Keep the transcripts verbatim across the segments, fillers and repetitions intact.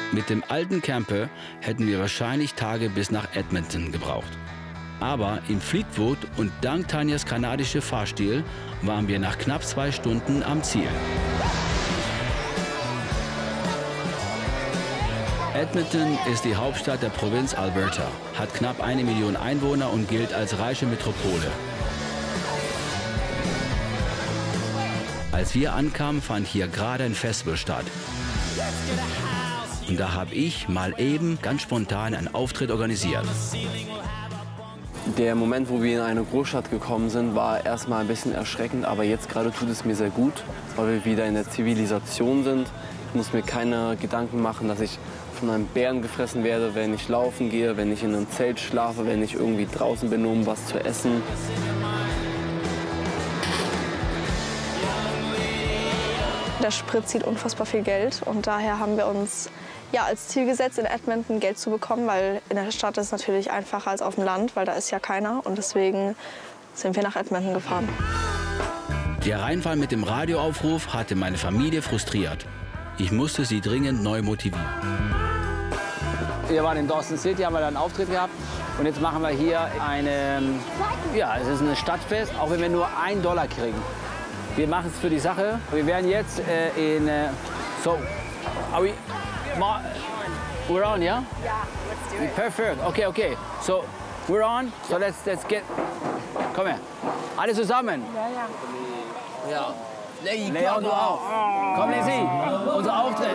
Mit dem alten Camper hätten wir wahrscheinlich Tage bis nach Edmonton gebraucht. Aber in Fleetwood und dank Tanjas kanadischer Fahrstil waren wir nach knapp zwei Stunden am Ziel. Edmonton ist die Hauptstadt der Provinz Alberta, hat knapp eine Million Einwohner und gilt als reiche Metropole. Als wir ankamen, fand hier gerade ein Festival statt. Und da habe ich mal eben ganz spontan einen Auftritt organisiert. Der Moment, wo wir in eine Großstadt gekommen sind, war erstmal ein bisschen erschreckend, aber jetzt gerade tut es mir sehr gut, weil wir wieder in der Zivilisation sind. Ich muss mir keine Gedanken machen, dass ich von einem Bären gefressen werde, wenn ich laufen gehe, wenn ich in einem Zelt schlafe, wenn ich irgendwie draußen bin, um was zu essen. Der Sprit zieht unfassbar viel Geld und daher haben wir uns ja, als Ziel gesetzt, in Edmonton Geld zu bekommen, weil in der Stadt ist es natürlich einfacher als auf dem Land, weil da ist ja keiner und deswegen sind wir nach Edmonton gefahren. Der Reinfall mit dem Radioaufruf hatte meine Familie frustriert. Ich musste sie dringend neu motivieren. Wir waren in Dawson City, haben wir dann einen Auftritt gehabt und jetzt machen wir hier eine, ja, es ist ein Stadtfest, auch wenn wir nur einen Dollar kriegen. Wir machen es für die Sache. Wir werden jetzt äh, in, äh, so, are we, we're on, yeah? Ja, let's do it. Perfect, okay, okay. So, we're on, so let's, let's get, komm her, alle zusammen. Ja, ja. Ja. Leon, du auch. Komm, Lizzie, unser Auftritt.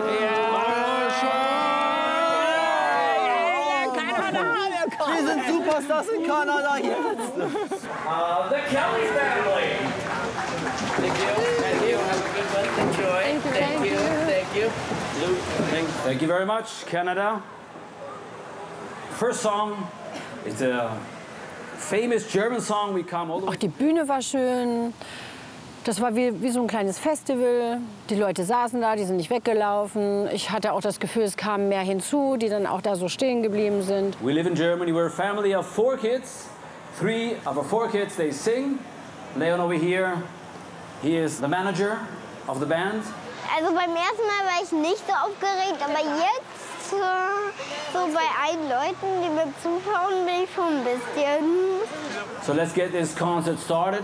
Wir sind Superstars in Kanada jetzt. Uh, the Kelly family. Thank you. Thank you. Have a good one. Enjoy. Thank you. Thank you. Thank you. Thank, thank you very much, Canada. First song is a famous German song. We come all the way. Auch die Bühne war schön. Das war wie, wie so ein kleines Festival. Die Leute saßen da, die sind nicht weggelaufen. Ich hatte auch das Gefühl, es kamen mehr hinzu, die dann auch da so stehen geblieben sind. We live in Germany. We're a family of four kids. Three of our four kids, they sing. Leon over here, he is the manager of the band. Also beim ersten Mal war ich nicht so aufgeregt, aber jetzt so, so bei allen Leuten, die mir zuschauen, bin ich schon ein bisschen. So let's get this concert started.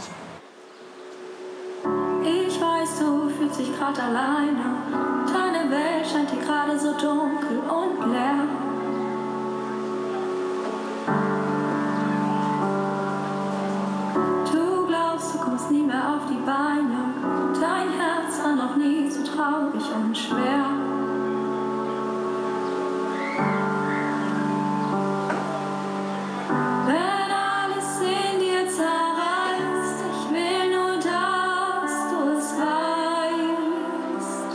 Ich weiß, du fühlst dich gerade alleine. Deine Welt scheint dir gerade so dunkel und leer. Du glaubst, du kommst nie mehr auf die Beine. Dein Herz war noch nie so traurig und schwer. Wenn alles in dir zerreißt, ich will nur, dass du es weißt.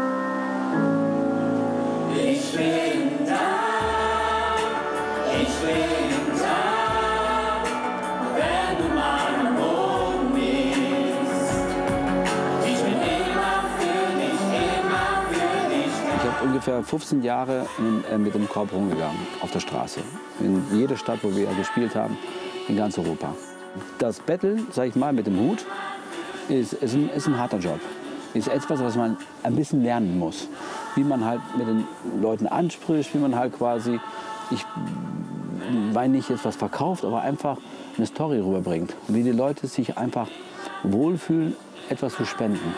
Ich bin da, ich bin da, wenn du mal am Boden bist. Ich bin immer für dich, immer für dich da. Ich habe ungefähr fünfzehn Jahre mit dem Korb rumgegangen auf der Straße. In jeder Stadt, wo wir gespielt haben, in ganz Europa. Das Betteln, sag ich mal, mit dem Hut, ist, ist, ein, ist ein harter Job. Ist etwas, was man ein bisschen lernen muss. Wie man halt mit den Leuten anspricht, wie man halt quasi, ich meine nicht jetzt was verkauft, aber einfach eine Story rüberbringt. Wie die Leute sich einfach wohlfühlen, etwas zu spenden.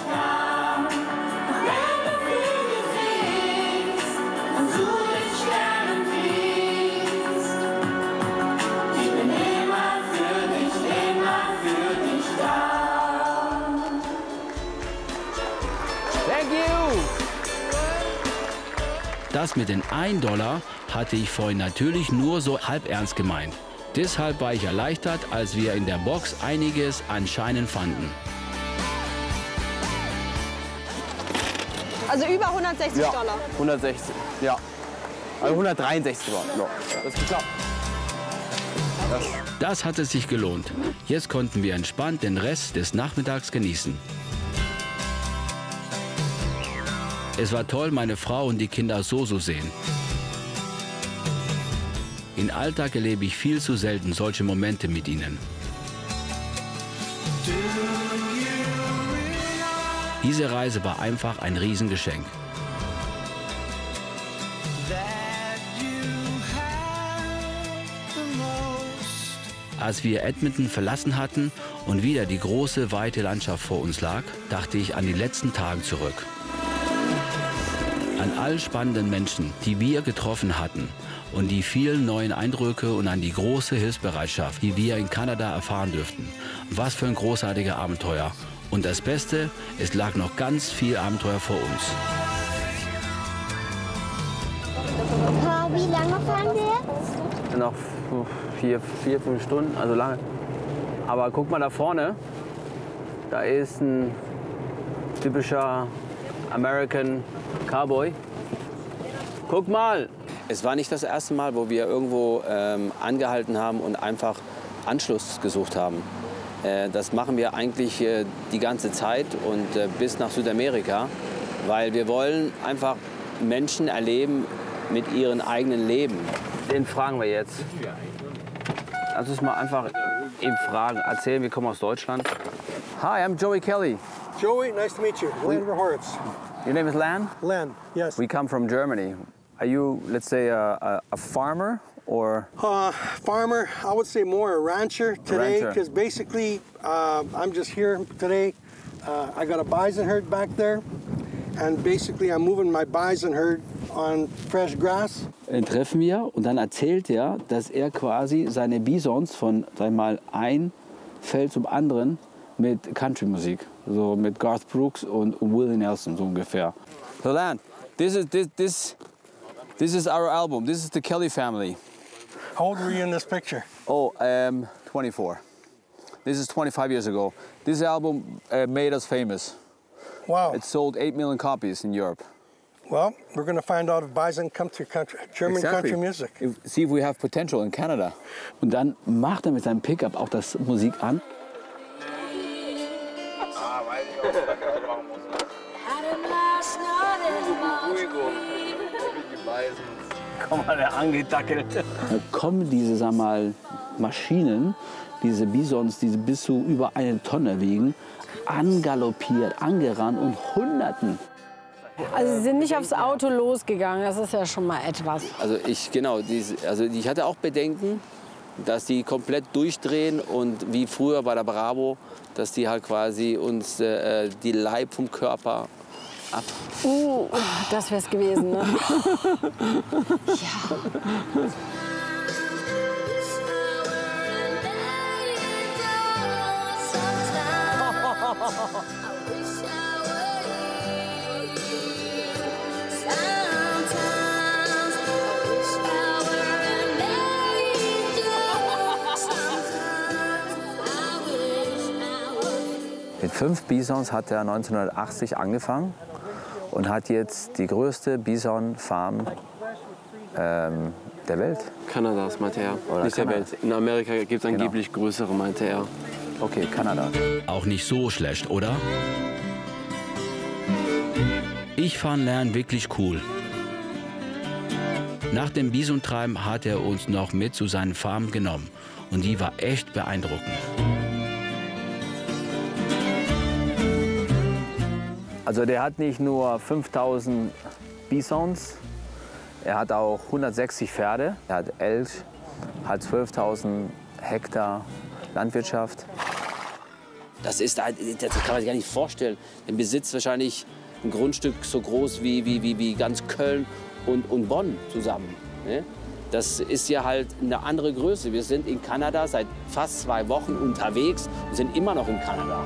Das mit den ein Dollar hatte ich vorhin natürlich nur so halb ernst gemeint. Deshalb war ich erleichtert, als wir in der Box einiges an Scheinen fanden. Also über hundertsechzig Ja, Dollar. hundertsechzig, ja. Also hundertdreiundsechzig war, ja. Das ist geklappt. Das. Das hat es sich gelohnt. Jetzt konnten wir entspannt den Rest des Nachmittags genießen. Es war toll, meine Frau und die Kinder so zu sehen. Im Alltag erlebe ich viel zu selten solche Momente mit ihnen. Diese Reise war einfach ein Riesengeschenk. Als wir Edmonton verlassen hatten und wieder die große, weite Landschaft vor uns lag, dachte ich an die letzten Tage zurück. An all spannenden Menschen, die wir getroffen hatten und die vielen neuen Eindrücke und an die große Hilfsbereitschaft, die wir in Kanada erfahren dürften. Was für ein großartiger Abenteuer. Und das Beste, es lag noch ganz viel Abenteuer vor uns. Wie lange fahren wir jetzt? Noch vier, vier, fünf Stunden, also lange. Aber guck mal da vorne, da ist ein typischer American Cowboy. Guck mal! Es war nicht das erste Mal, wo wir irgendwo ähm, angehalten haben und einfach Anschluss gesucht haben. Äh, das machen wir eigentlich äh, die ganze Zeit und äh, bis nach Südamerika, weil wir wollen einfach Menschen erleben mit ihrem eigenen Leben. Den fragen wir jetzt. Lass uns mal einfach ihn fragen, erzählen, wir kommen aus Deutschland. Hi, I'm Joey Kelly. Joey, nice to meet you. Len Verhorst. Your name is Lan? Len, yes. We come from Germany. Are you, let's say, a, a, a farmer or? Uh, farmer, I would say more a rancher today, Rancher. because basically uh, I'm just here today. Uh, I got a bison herd back there, and basically I'm moving my bison herd on fresh grass. Den treffen wir und dann erzählt er, dass er quasi seine Bisons von, sag ich mal, ein Feld zum anderen mit Country-Musik, so mit Garth Brooks und Willie Nelson so ungefähr. So Lan, this is this this this is our album. This is the Kelly family. How old were you in this picture? Oh, um, twenty-four. This is twenty-five years ago. This album uh, made us famous. Wow. It sold eight million copies in Europe. Well, we're going to find out if bison come to country, German Exactly. country music. If, see if we have potential in Canada. Und dann macht er mit seinem Pickup auch das Musik an. Komm mal, der angedackelt. Da kommen diese, sag mal, Maschinen, diese Bisons, die bis zu über eine Tonne wiegen, angaloppiert, angerannt und Hunderten. Also Sie sind nicht aufs Auto losgegangen, das ist ja schon mal etwas. Also ich, genau, diese, also ich hatte auch Bedenken, dass die komplett durchdrehen und wie früher bei der Bravo, dass die halt quasi uns äh, die Leib vom Körper ab... Uh, das wär's gewesen, ne? Ja. Mit fünf Bisons hat er neunzehnhundertachtzig angefangen und hat jetzt die größte Bison-Farm ähm, der Welt. Kanadas, meinte er. Oder nicht Kanada. der Welt. In Amerika gibt es angeblich Genau. größere, meinte er. Okay, Kanada. Auch nicht so schlecht, oder? Ich fand Lernen wirklich cool. Nach dem Bisontreiben hat er uns noch mit zu seinen Farmen genommen. Und die war echt beeindruckend. Also der hat nicht nur fünftausend Bisons, er hat auch hundertsechzig Pferde, er hat Elch, hat zwölftausend Hektar Landwirtschaft. Das ist, das kann man sich gar nicht vorstellen. Er besitzt wahrscheinlich ein Grundstück so groß wie, wie, wie, wie ganz Köln und, und Bonn zusammen. Ne? Das ist ja halt eine andere Größe. Wir sind in Kanada seit fast zwei Wochen unterwegs und sind immer noch in Kanada.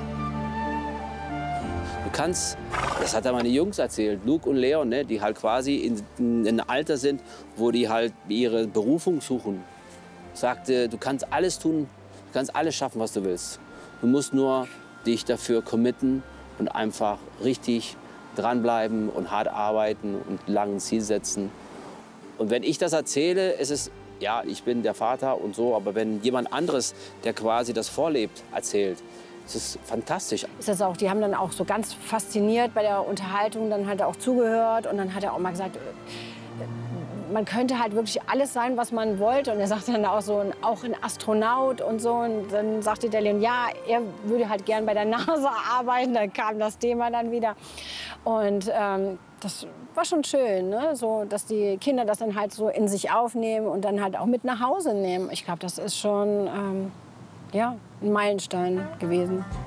Du kannst, das hat ja meine Jungs erzählt, Luke und Leon, ne, die halt quasi in, in einem Alter sind, wo die halt ihre Berufung suchen. Sagte, du kannst alles tun, du kannst alles schaffen, was du willst. Du musst nur dich dafür committen und einfach richtig dranbleiben und hart arbeiten und lang ein Ziel setzen. Und wenn ich das erzähle, ist es, ja, ich bin der Vater und so, aber wenn jemand anderes, der quasi das vorlebt, erzählt, es ist fantastisch. Ist das auch, die haben dann auch so ganz fasziniert bei der Unterhaltung, dann hat er auch zugehört und dann hat er auch mal gesagt, man könnte halt wirklich alles sein, was man wollte. Und er sagte dann auch so, auch ein Astronaut und so. Und dann sagte der Leon, ja, er würde halt gern bei der NASA arbeiten. Dann kam das Thema dann wieder. Und ähm, das war schon schön, ne? So, dass die Kinder das dann halt so in sich aufnehmen und dann halt auch mit nach Hause nehmen. Ich glaube, das ist schon ähm, ja, ein Meilenstein gewesen.